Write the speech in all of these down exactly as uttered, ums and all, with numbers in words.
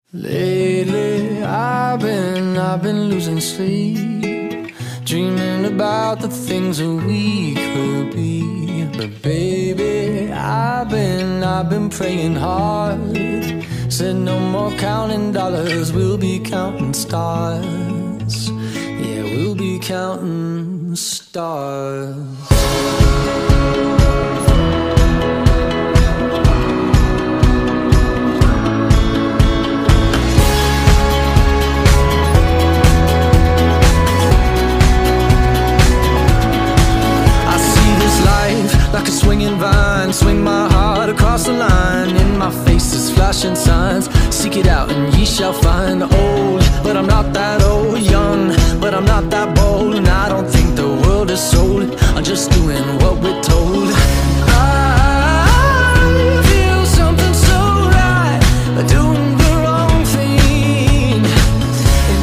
Lately, I've been, I've been losing sleep, dreaming about the things that we could be. But baby, I've been, I've been praying hard. Said no more counting dollars, we'll be counting stars. Yeah, we'll be counting stars. Like a swinging vine, swing my heart across the line. In my face is flashing signs, seek it out and ye shall find. Old, but I'm not that old. Young, but I'm not that bold. And I don't think the world is sold, I'm just doing what we're told. I feel something so right, doing the wrong thing. And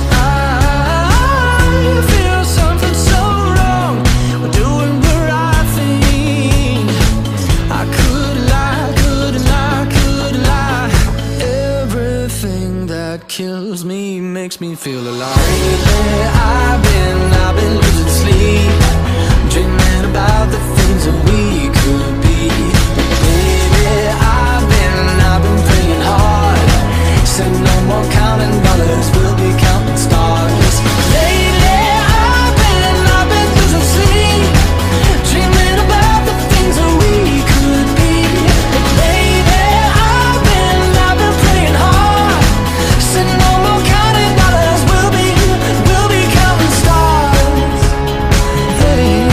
I feel something so wrong, doing the right thing. I could lie, could lie, could lie. Everything that kills me makes me feel alive. Lately, I've been, I've been losing sleep, dreaming about the things that we could be. Baby, I've been, I've been praying hard. Said no more counting dollars, we'll be counting stars. Lately, I've been, I've been losing sleep, dreaming about the things that we could be. Baby, I've been, I've been praying hard. Said no more counting dollars, we'll be, we'll be counting stars. Hey,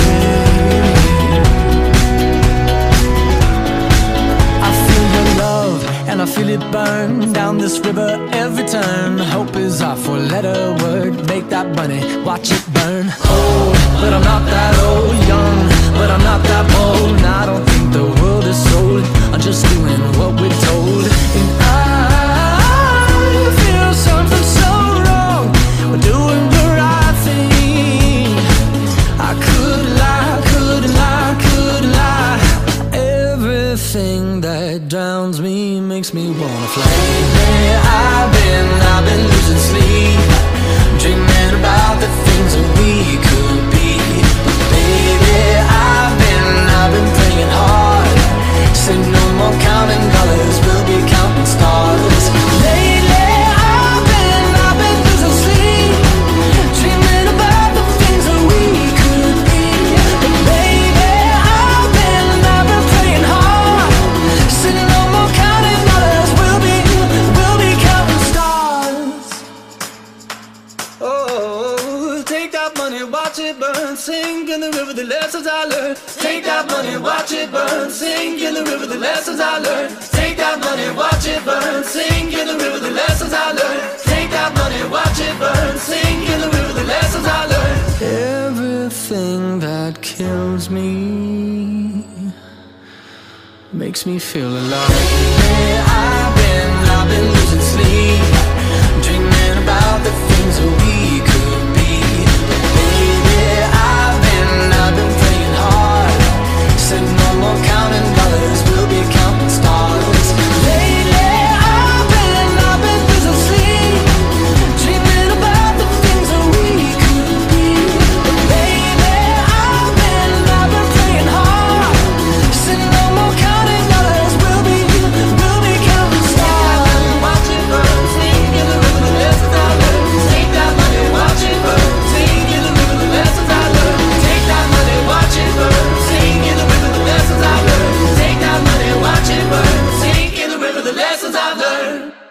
I feel your love and I feel it burn down this river every turn. Hope is our four-letter word. Make that money, watch it burn. Old, but I'm not that old. Young, but I'm not that bold. And I don't think the world is sold, I'm just doing what we're told. And I feel something so wrong, we're doing the right thing. I could lie, could lie, could lie. Everything that drowns me makes me wanna fly. Lately, I've been, I've been losing sleep, dreaming about the things that we could be. Baby, I've been, I've been praying hard. Said no more counting dollars, we'll be counting stars. Lately, I've been, I've been losing sleep, dreaming about the things that we could be. But baby, I've been, I've been praying hard. Said no more counting dollars, we'll be, we'll be counting stars. Oh, take that money, watch it burn, sink in the river the lessons I learned. Take that money, watch it burn, sink in the river the lessons I learned. Take that money, watch it burn, sink in the river the lessons I learned. Take that money, watch it burn, sink in the river the lessons I learned. Everything that kills me makes me feel alive. Hey, I've been, I've been losing sleep, dreaming about the things that we could be. Baby, I've been, I've been praying hard. Said no more counting dollars, we'll be counting stars. Lately, I've been, I've been losing sleep, dreaming about the things that we could be. Baby, I've been, I've been praying hard. Said no more counting dollars, we'll be, we'll be counting stars. Watch it burn, sing in the river the lessons I learned. Take that money, watch it burn, sing in the river the lessons I learned. Take that money, watch it burn, sing in the river the lessons I learned. Take that money, watch it burn, sing in the river the lessons I learned.